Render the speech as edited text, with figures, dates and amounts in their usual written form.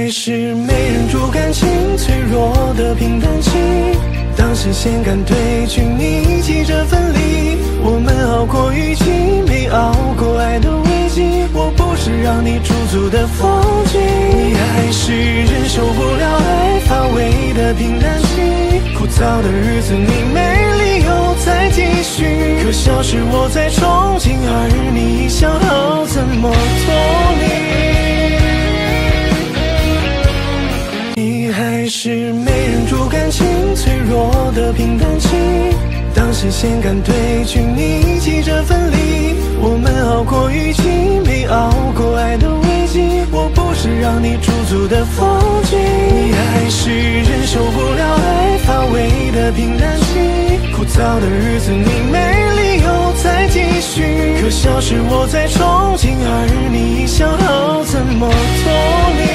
还是没人助感情脆弱的平淡期。当新鲜感褪去，你急着分离。我们熬过雨季，没熬过爱的危机。我不是让你驻足的风景，你还是忍受不了爱乏味的平淡期。枯燥的日子，你没理由再继续。可笑是我在憧憬，而你想好怎么脱离。你还是没人助感情脆弱的平淡期。当新鲜感褪去，你急着分离。我们熬过雨季，没熬过爱的危机。我不是让你驻足的风景，你还是忍受不了爱乏味的平淡期。枯燥的日子，你没理由再继续。可笑是我在憧憬，而你想好怎么脱离。